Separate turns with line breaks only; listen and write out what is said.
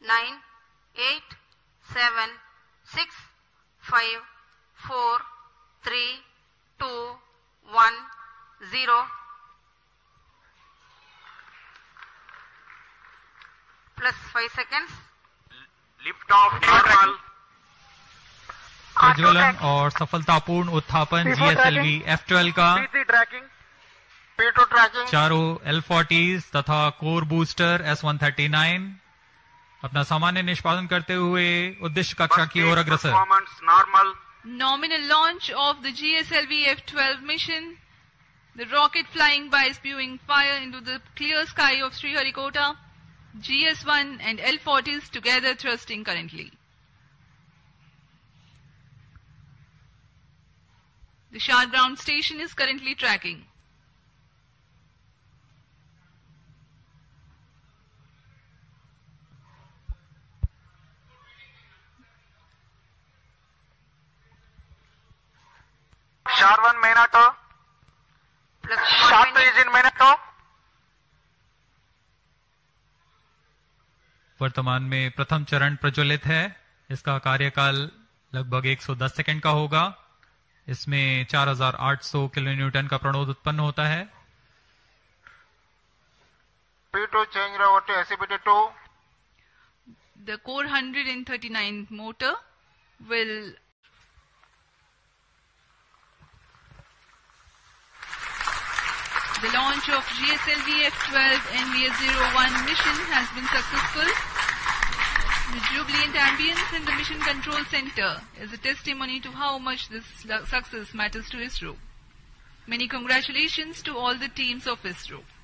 9, 8, 7, 6, 5, 4, 3, 2, 1, 0. Plus 5 seconds.
Lift off normal.
प्रज्वलन और सफलतापूर्ण उत्थापन GSLV F12 का चारों L40s तथा कोर बूस्टर S139 अपना सामान्य निष्पादन करते हुए उद्देश्य कक्षा की ओर अग्रसर.
Nominal launch of the GSLV F12 mission. The rocket flying by spewing fire into the clear sky of Sriharikota. GS1 and L40s together thrusting currently. The Shah ground station is currently tracking.
Shah 1 main auto.
Plus
Shah 2 is in main auto.
वर्तमान में प्रथम चरण प्रज्वलित है. इसका कार्यकाल लगभग 110 second का होगा. इसमें 4800 किलोन्यूटन का प्रणोद उत्पन्न होता है.
P2 change over to SCBT2.
The core 139 motor will the launch of GSLV F12 NVS-01 mission has been successful. The jubilant ambience in the Mission Control Center is a testimony to how much this success matters to ISRO. Many congratulations to all the teams of ISRO.